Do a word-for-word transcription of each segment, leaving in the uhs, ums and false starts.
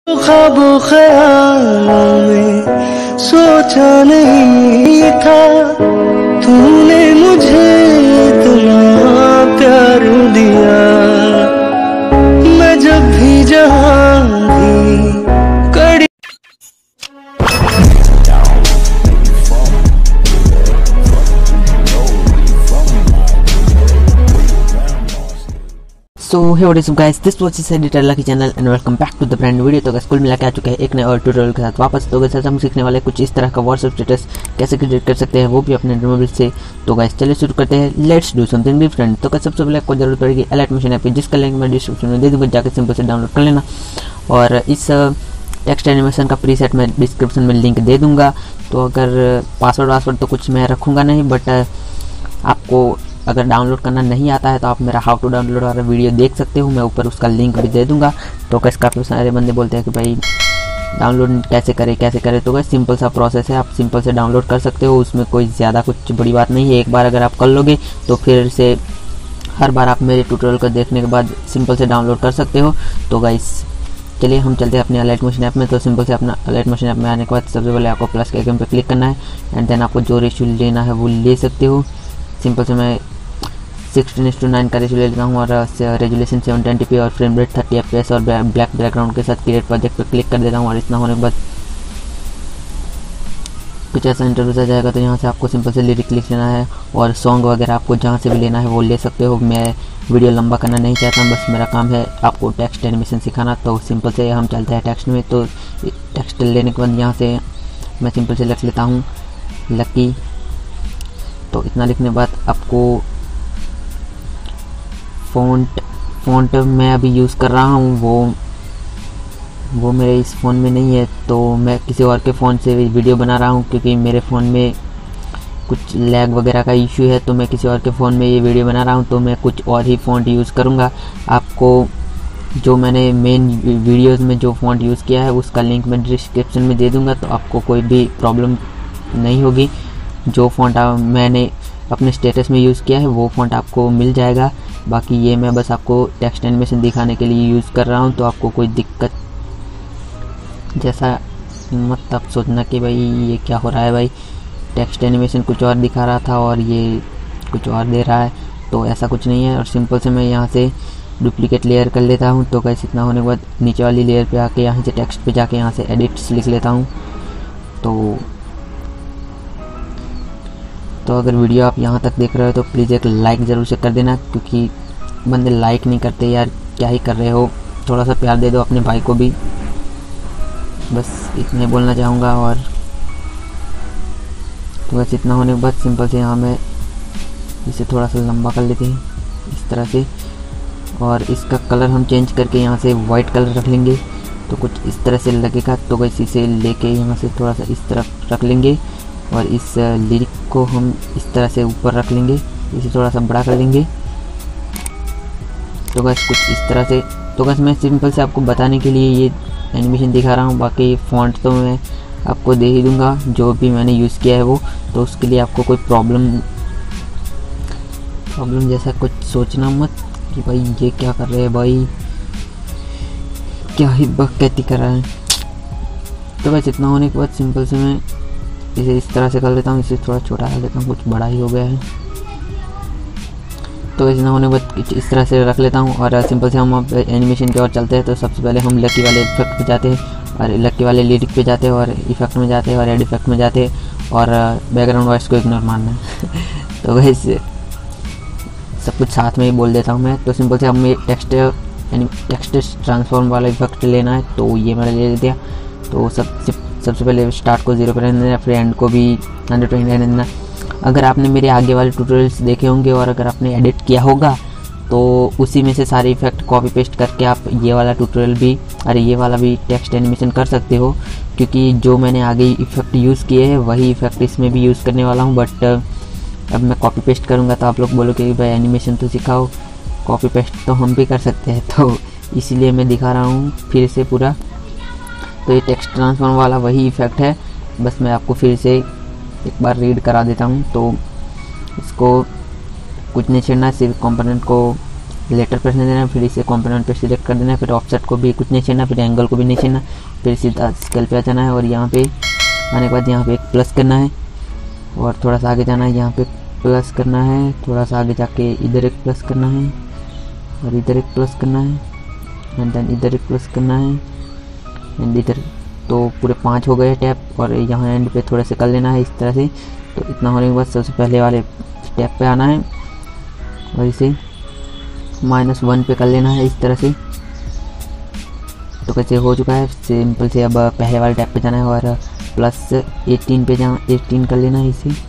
ख्वाबों ख्यालों में सोचा नहीं था तूने मुझे इतना प्यार दिया। मैं जब भी जहाँ भी कड़ी so hey what is up guys, this was is editor Lucky channel and welcome back to the brand video. तो गाइस कुल मिला के आ चुके हैं एक नए और ट्यूटोरियल के साथ वापस। तो गाइस आज हम सीखने वाले कुछ इस तरह का व्हाट्सएप स्टेटस कैसे क्रिएट कर सकते हैं, वो भी अपने मोबाइल से। तो गाइस चलिए शुरू करते हैं, लेट्स डू समथिंग डिफरेंट। तो गाइस सबसे पहले आपको जरूरत पड़ेगी अलर्ट मोशन ऐप की, जिसका लिंक मैं डिस्क्रिप्शन में दे दूंगा, जाकर सिंपल से डाउनलोड कर लेना। और इस टेक्स्ट एनिमेशन का प्रीसेट मैं डिस्क्रिप्शन में लिंक दे दूंगा। तो अगर पासवर्ड वासवर्ड तो कुछ मैं रखूँगा नहीं, बट आपको अगर डाउनलोड करना नहीं आता है तो आप मेरा हाउ टू डाउनलोड वाला वीडियो देख सकते हो, मैं ऊपर उसका लिंक भी दे दूंगा। तो कैसे काफ़ी सारे बंदे बोलते हैं कि भाई डाउनलोड कैसे करें कैसे करें। तो कैसे सिंपल सा प्रोसेस है, आप सिंपल से डाउनलोड कर सकते हो, उसमें कोई ज़्यादा कुछ बड़ी बात नहीं है। एक बार अगर आप कर लोगे तो फिर से हर बार आप मेरे ट्यूटोरियल को देखने के बाद सिंपल से डाउनलोड कर सकते हो। तो गाइस चलिए हम चलते हैं अपने अलर्ट मोशन ऐप में। तो सिंपल से अपना अलर्ट मोशन ऐप में आने के बाद सबसे पहले आपको प्लस के आइकन पे क्लिक करना है एंड देन आपको जो रेशियो लेना है वो ले सकते हो। सिंपल से मैं सिक्सटीन इस टू नाइन का रेशियो ले लेता हूँ और रेजुलेशन सेवन ट्वेंटी पी और frame rate thirty F P S और ब्लैक बैकग्राउंड के साथ क्रिएट प्रोजेक्ट पर क्लिक कर देता हूँ। और इतना होने के बाद कुछ ऐसा इंटरव्यू आ जाएगा। तो यहाँ से आपको सिंपल से लिरिक लिख लेना है और सॉन्ग वगैरह आपको जहाँ से भी लेना है वो ले सकते हो। मैं वीडियो लंबा करना नहीं चाहता हूँ, बस मेरा काम है आपको टेक्स्ट एनिमेशन सिखाना। तो सिंपल से हम चलते हैं टेक्स्ट में। तो टेक्स्ट लेने के बाद यहाँ से मैं सिंपल से लिख लेता हूँ लकी। तो इतना लिखने के बाद आपको फ़ॉन्ट फ़ॉन्ट मैं अभी यूज़ कर रहा हूँ वो वो मेरे इस फ़ोन में नहीं है, तो मैं किसी और के फ़ोन से वीडियो बना रहा हूँ, क्योंकि मेरे फ़ोन में कुछ लैग वगैरह का इशू है। तो मैं किसी और के फ़ोन में ये वीडियो बना रहा हूँ, तो मैं कुछ और ही फ़ॉन्ट यूज़ करूँगा। आपको जो मैंने मेन वीडियोज़ में जो फ़ॉन्ट यूज़ किया है उसका लिंक मैं डिस्क्रिप्शन में दे दूँगा, तो आपको कोई भी प्रॉब्लम नहीं होगी। जो फ़ॉन्ट मैंने अपने स्टेटस में यूज़ किया है वो फ़ॉन्ट आपको मिल जाएगा। बाकी ये मैं बस आपको टेक्स्ट एनिमेशन दिखाने के लिए यूज़ कर रहा हूँ, तो आपको कोई दिक्कत जैसा मत आप सोचना कि भाई ये क्या हो रहा है, भाई टेक्स्ट एनिमेशन कुछ और दिखा रहा था और ये कुछ और दे रहा है, तो ऐसा कुछ नहीं है। और सिंपल से मैं यहाँ से डुप्लीकेट लेयर कर लेता हूँ। तो कैसे इतना होने के बाद नीचे वाली लेयर पे आके यहाँ से टेक्स्ट पे जाके यहाँ से एडिट्स लिख लेता हूँ। तो तो अगर वीडियो आप यहाँ तक देख रहे हो तो प्लीज़ एक लाइक ज़रूर से कर देना, क्योंकि बंदे लाइक नहीं करते यार, क्या ही कर रहे हो, थोड़ा सा प्यार दे दो अपने भाई को भी, बस इतने बोलना चाहूँगा। और तो बस इतना होने के बाद सिंपल से यहाँ मैं इसे थोड़ा सा लंबा कर लेते हैं इस तरह से, और इसका कलर हम चेंज करके यहाँ से वाइट कलर रख लेंगे, तो कुछ इस तरह से लगेगा। तो बस इसे लेके यहाँ से थोड़ा सा इस तरफ रख लेंगे और इस लिरिक को हम इस तरह से ऊपर रख लेंगे, इसे थोड़ा सा बड़ा कर लेंगे। तो बस कुछ इस तरह से। तो बस मैं सिंपल से आपको बताने के लिए ये एनिमेशन दिखा रहा हूँ, बाकी फ़ॉन्ट तो मैं आपको दे ही दूँगा जो भी मैंने यूज़ किया है वो। तो उसके लिए आपको कोई प्रॉब्लम प्रॉब्लम जैसा कुछ सोचना मत कि भाई ये क्या कर रहे हैं, भाई क्या ही बकैती कर रहा है। तो बस इतना होने के बाद सिंपल से मैं इसे इस तरह से कर लेता हूँ, इसे थोड़ा छोटा कर लेता हूँ, कुछ बड़ा ही हो गया है। तो इतना होने के बाद इस तरह से रख लेता हूँ। और सिंपल से हम अब एनिमेशन की ओर चलते हैं। तो सबसे पहले हम लकी वाले इफेक्ट पे जाते हैं और लकी वाले लिरिक पे जाते हैं और इफेक्ट में जाते हैं और एड इफेक्ट में जाते हैं और बैकग्राउंड वॉइस को इग्नोर मारना है। तो वैसे सब कुछ साथ में ही बोल देता हूँ मैं। तो सिंपल से हमें टेक्स्ट टेक्स्ट ट्रांसफॉर्म वाला इफेक्ट लेना है, तो ये मैंने ले दिया। तो सब सबसे पहले स्टार्ट को जीरो पर रहने देना, फिर एंड को भी हंड्रेड पर रहने देना। अगर आपने मेरे आगे वाले ट्यूटोरियल्स देखे होंगे और अगर आपने एडिट किया होगा तो उसी में से सारे इफेक्ट कॉपी पेस्ट करके आप ये वाला ट्यूटोरियल भी अरे ये वाला भी टेक्स्ट एनिमेशन कर सकते हो, क्योंकि जो मैंने आगे इफेक्ट यूज़ किए हैं वही इफेक्ट इसमें भी यूज़ करने वाला हूँ। बट अब मैं कॉपी पेस्ट करूँगा तो आप लोग बोलोगे कि भाई एनिमेशन तो सिखाओ, कॉपी पेस्ट तो हम भी कर सकते हैं, तो इसीलिए मैं दिखा रहा हूँ फिर से पूरा। तो ये टेक्स्ट ट्रांसफॉर्म वाला वही इफेक्ट है, बस मैं आपको फिर से एक बार रीड करा देता हूँ। तो इसको कुछ नहीं छेड़ना, सिर्फ कंपोनेंट को लेटर प्रेस नहीं देना है, फिर इसे कंपोनेंट पे सिलेक्ट कर देना है, फिर ऑफसेट को भी कुछ नहीं छेड़ना, फिर एंगल को भी नहीं छेड़ना, फिर सीधा स्केल पे आ जाना है और यहाँ पे आने के बाद यहाँ पे एक प्लस करना है और थोड़ा सा आगे जाना है, यहाँ पे प्लस करना है, थोड़ा सा आगे जाके इधर एक प्लस करना है और इधर एक प्लस करना है एंड देन इधर एक प्लस करना है एंड इधर। तो पूरे पाँच हो गए टैप और यहाँ एंड पे थोड़ा से कर लेना है इस तरह से। तो इतना होने के बाद सबसे पहले वाले स्टेप पे आना है और इसे माइनस वन पे कर लेना है इस तरह से। तो कैसे हो चुका है सिंपल से। अब पहले वाले टैप पे जाना है और प्लस एटीन पे जा एटीन कर लेना है इसे।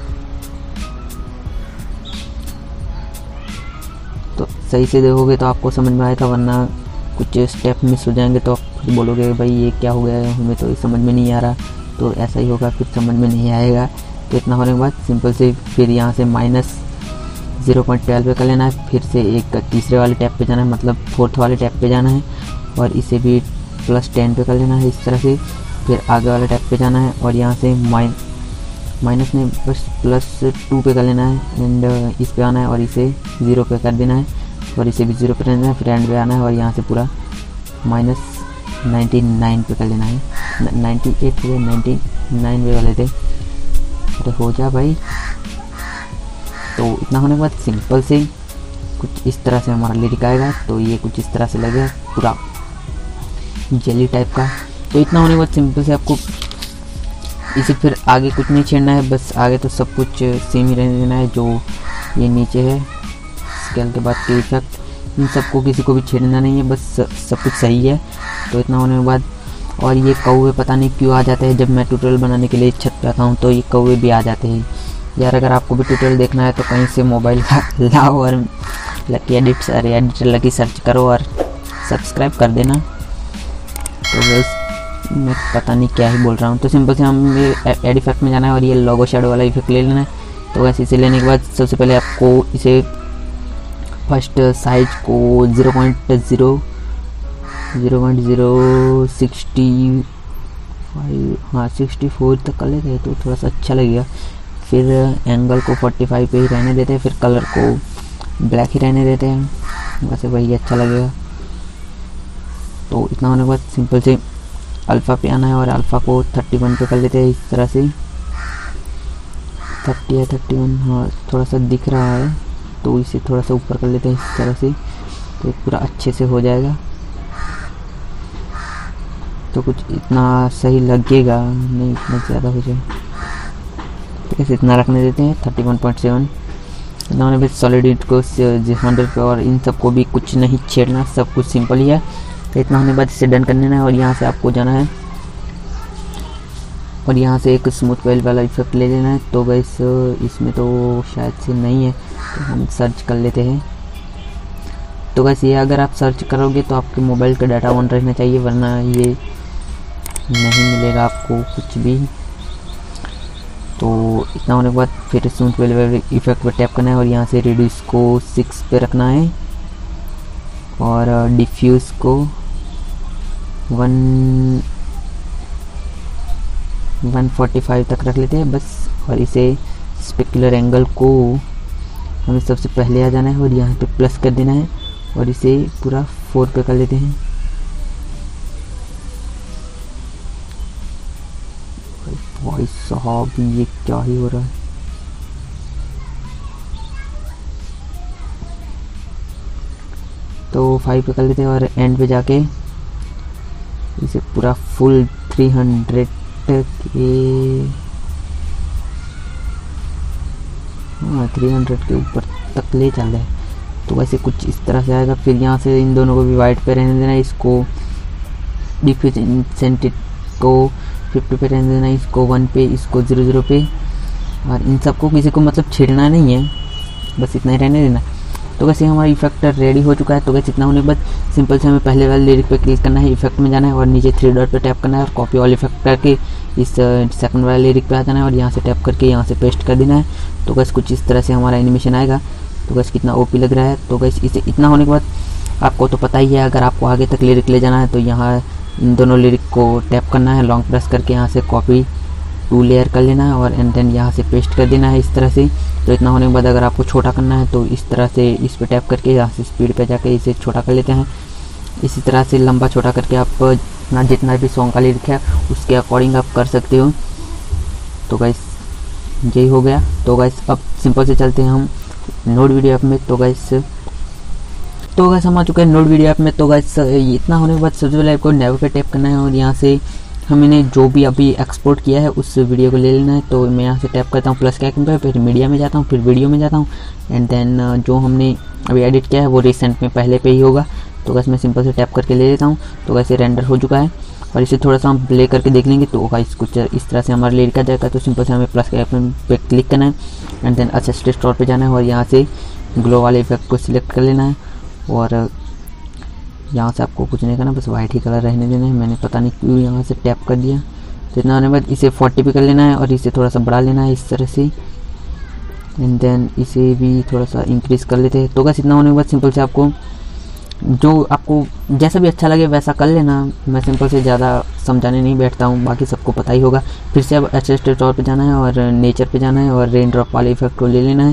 तो सही से देखोगे तो आपको समझ में आएगा, वरना कुछ स्टेप मिस हो जाएंगे तो आप खुद बोलोगे भाई ये क्या हो गया है, हमें तो समझ में नहीं आ रहा। तो ऐसा ही होगा, फिर समझ में नहीं आएगा। तो इतना होने के बाद सिंपल से फिर यहाँ से माइनस ज़ीरो पॉइंट ट्वेल्व पे कर लेना है, फिर से एक तीसरे वाले टैप पे जाना है, मतलब फोर्थ वाले टैप पे जाना है और इसे भी प्लस टेन पे कर लेना है इस तरह से। फिर आगे वाले टैप पे जाना है और यहाँ से माइन माइनस में बस प्लस टू पे कर लेना है एंड इस पे आना है और इसे ज़ीरो पे कर देना है और इसे भी ज़ीरो पे कर देना है। फिर एंड पे आना है और यहाँ से पूरा माइनस नाइन्टी नाइन पे कर लेना है। नाइन्टी एट पे नाइन्टी नाइन पे वाले थे। अरे हो जा भाई। तो इतना होने के बाद सिंपल से कुछ इस तरह से हमारा लिरिक आएगा। तो ये कुछ इस तरह से लगेगा पूरा जेली टाइप का। तो इतना होने के बाद सिंपल से आपको इसे फिर आगे कुछ नहीं छेड़ना है, बस आगे तो सब कुछ सेम ही रहने देना है। जो ये नीचे है स्केल के बाद के इफेक्ट, इन सबको किसी को भी छेड़ना नहीं है, बस सब कुछ सही है। तो इतना होने के बाद और ये कौवे पता नहीं क्यों आ जाते हैं जब मैं ट्यूटोरियल बनाने के लिए छत पे आता हूँ, तो ये कौवे भी आ जाते हैं यार। अगर आपको भी ट्यूटोरियल देखना है तो कहीं से मोबाइल लाओ और लकी एडिट अरे एडिटर लकी सर्च करो और सब्सक्राइब कर देना। तो बस मैं पता नहीं क्या ही बोल रहा हूँ। तो सिंपल से हम एड इफेक्ट में जाना है और ये लोगो शेडो वाला इफेक्ट ले लेना है। तो वैसे इसे लेने के बाद सबसे पहले आपको इसे फर्स्ट साइज को zero point zero zero point zero sixty five हाँ सिक्सटी फोर तक कर लेते हैं तो थोड़ा सा अच्छा लगेगा। फिर एंगल को फोर्टी फाइव पे ही रहने देते हैं, फिर कलर को ब्लैक ही रहने देते हैं, वैसे वही अच्छा लगेगा। तो इतना होने के बाद सिंपल से अल्फ़ा पे आना है और अल्फ़ा को थर्टी वन पे कर लेते हैं इस तरह से। थर्टी या थर्टी वन हाँ थोड़ा सा दिख रहा है, तो इसे थोड़ा सा ऊपर कर लेते हैं इस तरह से। तो पूरा अच्छे से हो जाएगा। तो कुछ इतना सही लगेगा नहीं, इतना ज़्यादा हो जाए ठीक है, इतना रखने देते हैं थर्टी वन पॉइंट सेवन। इन्होंने भी सॉलिड को हंड्रेड पे और इन सबको भी कुछ नहीं छेड़ना, सब कुछ सिंपल ही है। तो इतना होने के बाद इसे डन कर लेना है और यहाँ से आपको जाना है और यहाँ से एक स्मूथ वेल वाला इफेक्ट ले लेना है। तो बस इसमें तो शायद से नहीं है, तो हम सर्च कर लेते हैं। तो बस ये अगर आप सर्च करोगे तो आपके मोबाइल का डाटा ऑन रहना चाहिए, वरना ये नहीं मिलेगा आपको कुछ भी। तो इतना होने के बाद फिर स्मूथ वेल इफेक्ट पर टैप करना है और यहाँ से रेडियस को सिक्स पे रखना है और डिफ्यूज़ को वन वन फोर्टी फाइव तक रख लेते हैं बस। और इसे स्पेकुलर एंगल को हमें सबसे पहले आ जाना है और यहाँ पे प्लस कर देना है और इसे पूरा फोर पे कर लेते हैं। भाई साहब ये क्या ही हो रहा है। तो फाइव पे कर लेते हैं और एंड पे जाके इसे पूरा फुल थ्री हंड्रेड के हाँ थ्री हंड्रेड के ऊपर तक ले चल रहा है। तो वैसे कुछ इस तरह से आएगा। फिर यहाँ से इन दोनों को भी वाइट पे रहने देना, इसको डिफिसेंटेड को फिफ्टी पे रहने देना, इसको वन पे, इसको ज़ीरो ज़ीरो पे, और इन सबको किसी को मतलब छेड़ना नहीं है, बस इतना ही रहने देना। तो वैसे हमारा इफेक्ट रेडी हो चुका है। तो वैसे इतना होने के बाद सिंपल से हमें पहले वाले लिरिक पे क्लिक करना है, इफेक्ट में जाना है और नीचे थ्री डॉट पे टैप करना है और कॉपी ऑल इफेक्ट करके इस सेकंड वाले लिरिक पे आ जाना है और यहाँ से टैप करके यहाँ से पेस्ट कर देना है। तो बस कुछ इस तरह से हमारा एनिमेशन आएगा। तो बस कितना ओपी लग रहा है। तो बस इसे इतना होने के बाद आपको तो पता ही है, अगर आपको आगे तक लिरिक ले जाना है तो यहाँ इन दोनों लिरिक को टैप करना है, लॉन्ग प्रेस करके यहाँ से कॉपी टू लेयर कर लेना है और एंड देन यहाँ से पेस्ट कर देना है इस तरह से। तो तो इतना होने के बाद अगर आपको छोटा करना है तो इस तरह से इस पर टैप करके यहाँ से स्पीड पे जाके इसे छोटा कर लेते हैं। इसी तरह से लंबा छोटा करके आप अपना जितना भी सॉन्ग का लिरिक है उसके अकॉर्डिंग आप कर सकते हो। तो गाइस यही हो गया। तो गाइस अब सिंपल से चलते हैं हम नोड वीडियो ऐप में। तो गाइस तो गाइस हम आ चुके हैं नोड वीडियो ऐप में। तो गाइस इतना होने के बाद सबसे पहले आपको नेवर पे टैप करना है और यहाँ से हमने जो भी अभी एक्सपोर्ट किया है उस वीडियो को ले लेना है। तो मैं यहाँ से टैप करता हूँ प्लस के आइकन पे, फिर मीडिया में जाता हूँ, फिर वीडियो में जाता हूँ एंड देन जो हमने अभी एडिट किया है वो रिसेंट में पहले पे ही होगा। तो गाइस मैं सिंपल से टैप करके ले लेता हूँ। तो गाइस ये रेंडर हो चुका है और इसे थोड़ा सा हम प्ले करके देख लेंगे। तो गाइस कुछ इस तरह से हमारा लिरिक आ जाएगा। तो सिंपल से हमें प्लस के आइकन पे क्लिक करना है एंड देन असिस्ट स्टोर पे जाना है और यहाँ से ग्लो वाले इफेक्ट को सिलेक्ट कर लेना है और यहाँ से आपको कुछ नहीं करना, बस वाइट ही कलर रहने देना है। मैंने पता नहीं क्यों यहाँ से टैप कर दिया। तो इतना होने के बाद इसे फोर्टी पे कर लेना है और इसे थोड़ा सा बढ़ा लेना है इस तरह से एंड देन इसे भी थोड़ा सा इंक्रीज़ कर लेते हैं। तो बस इतना होने के बाद सिंपल से आपको जो आपको जैसा भी अच्छा लगे वैसा कर लेना। मैं सिंपल से ज़्यादा समझाने नहीं बैठता हूँ, बाकी सबको पता ही होगा। फिर से अब एडजस्ट स्टोर पे जाना है और नेचर पे जाना है और रेन ड्रॉप वाले इफेक्ट को ले लेना है।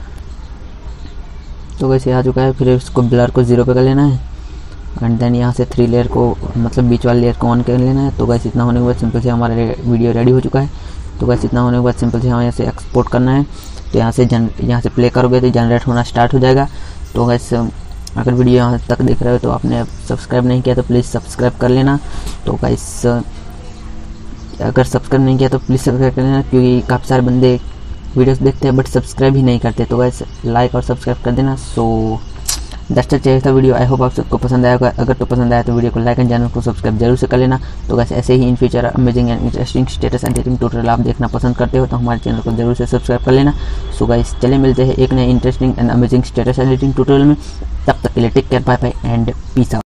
तो वैसे आ चुका है। फिर इसको ब्लर को ज़ीरो पे कर लेना है एंड देन यहाँ से थ्री लेयर को मतलब बीच वाले लेयर को ऑन कर लेना है। तो वैसे इतना होने के बाद सिंपल से हमारा वीडियो रेडी हो चुका है। तो वैसे इतना होने के बाद सिंपल से हमें यहाँ से एक्सपोर्ट करना है। तो यहाँ से जन यहाँ से प्ले करोगे तो जनरेट होना स्टार्ट हो जाएगा। तो वैसे अगर वीडियो यहाँ तक देख रहे हो तो आपने सब्सक्राइब नहीं किया तो प्लीज़ सब्सक्राइब कर लेना। तो गाइस अगर सब्सक्राइब नहीं किया तो प्लीज़ सब्सक्राइब कर लेना, क्योंकि काफ़ी सारे बंदे वीडियोस देखते हैं बट सब्सक्राइब ही नहीं करते। तो गाइस लाइक और सब्सक्राइब कर देना। सो दैट्स इट, चाहिए था वीडियो। आई होप आप सबको पसंद आया होगा। अगर तो पसंद आया तो वीडियो को लाइक एंड चैनल को सब्सक्राइब जरूर से कर लेना। तो गाइस ऐसे ही in future amazing and interesting status editing tutorial आप देखना पसंद करते हो तो हमारे चैनल को जरूर से सब्सक्राइब कर लेना। सो गाइस चले मिलते हैं एक नए interesting and amazing status editing tutorial में। तब तक के लिए take care, bye bye and peace out.